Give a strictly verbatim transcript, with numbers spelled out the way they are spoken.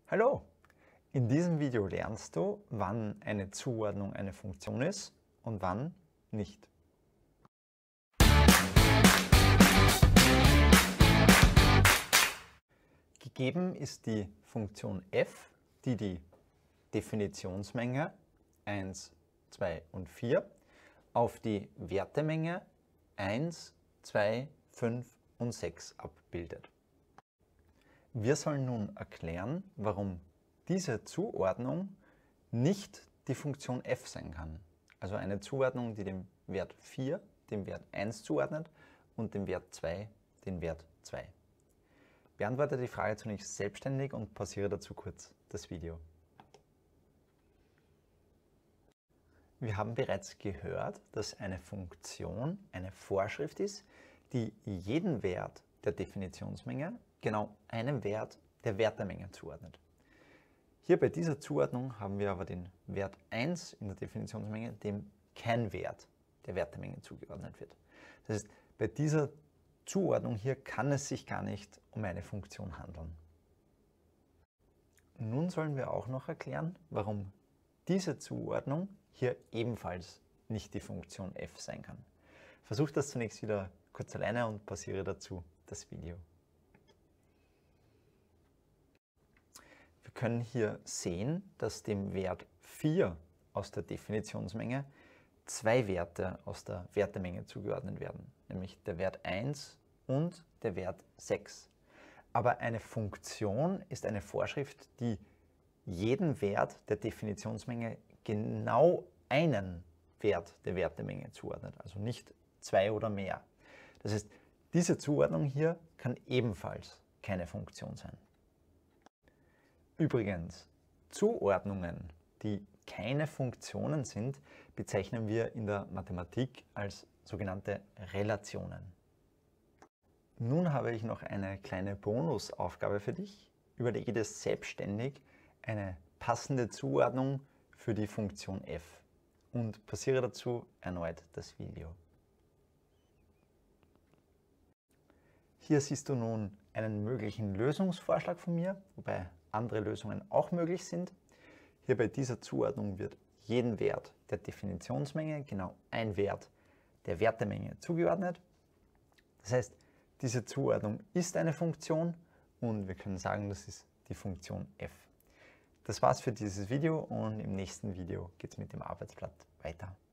Hallo! In diesem Video lernst du, wann eine Zuordnung eine Funktion ist und wann nicht. Gegeben ist die Funktion f, die die Definitionsmenge eins, zwei und vier auf die Wertemenge eins, zwei, fünf und sechs abbildet. Wir sollen nun erklären, warum diese Zuordnung nicht die Funktion f sein kann. Also eine Zuordnung, die dem Wert vier dem Wert eins zuordnet und dem Wert zwei den Wert zwei. Beantworte die Frage zunächst selbstständig und pausiere dazu kurz das Video. Wir haben bereits gehört, dass eine Funktion eine Vorschrift ist, die jeden Wert der Definitionsmenge genau einem Wert der Wertemenge zuordnet. Hier bei dieser Zuordnung haben wir aber den Wert eins in der Definitionsmenge, dem kein Wert der Wertemenge zugeordnet wird. Das heißt, bei dieser Zuordnung hier kann es sich gar nicht um eine Funktion handeln. Nun sollen wir auch noch erklären, warum diese Zuordnung hier ebenfalls nicht die Funktion f sein kann. Versuch das zunächst wieder kurz alleine und pausiere dazu das Video. Wir können hier sehen, dass dem Wert vier aus der Definitionsmenge zwei Werte aus der Wertemenge zugeordnet werden, nämlich der Wert eins und der Wert sechs. Aber eine Funktion ist eine Vorschrift, die jeden Wert der Definitionsmenge genau einen Wert der Wertemenge zuordnet, also nicht zwei oder mehr. Das heißt, diese Zuordnung hier kann ebenfalls keine Funktion sein. Übrigens, Zuordnungen, die keine Funktionen sind, bezeichnen wir in der Mathematik als sogenannte Relationen. Nun habe ich noch eine kleine Bonusaufgabe für dich. Überlege dir selbstständig eine passende Zuordnung für die Funktion f und pausiere dazu erneut das Video. Hier siehst du nun einen möglichen Lösungsvorschlag von mir, wobei andere Lösungen auch möglich sind. Hier bei dieser Zuordnung wird jeden Wert der Definitionsmenge genau ein Wert der Wertemenge zugeordnet. Das heißt, diese Zuordnung ist eine Funktion und wir können sagen, das ist die Funktion f. Das war's für dieses Video und im nächsten Video geht es mit dem Arbeitsblatt weiter.